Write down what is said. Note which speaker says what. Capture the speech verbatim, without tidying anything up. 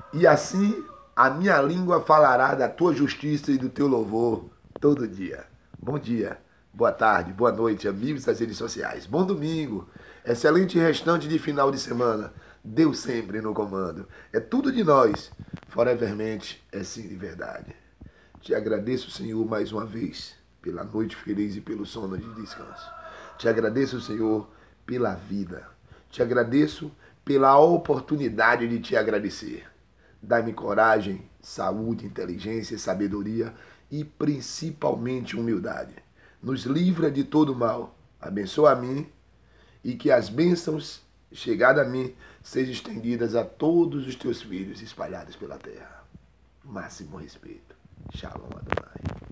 Speaker 1: E assim a minha língua falará da tua justiça e do teu louvor todo dia. Bom dia, boa tarde, boa noite, amigos das redes sociais. Bom domingo, excelente restante de final de semana. Deus sempre no comando. É tudo de nós, forevermente, é sim de verdade. Te agradeço, Senhor, mais uma vez, pela noite feliz e pelo sono de descanso. Te agradeço, Senhor, pela vida. Te agradeço pela oportunidade de te agradecer. Dá-me coragem, saúde, inteligência, sabedoria e principalmente humildade. Nos livra de todo mal. Abençoa a mim e que as bênçãos chegadas a mim sejam estendidas a todos os teus filhos espalhados pela terra. Máximo respeito. Shalom Adonai.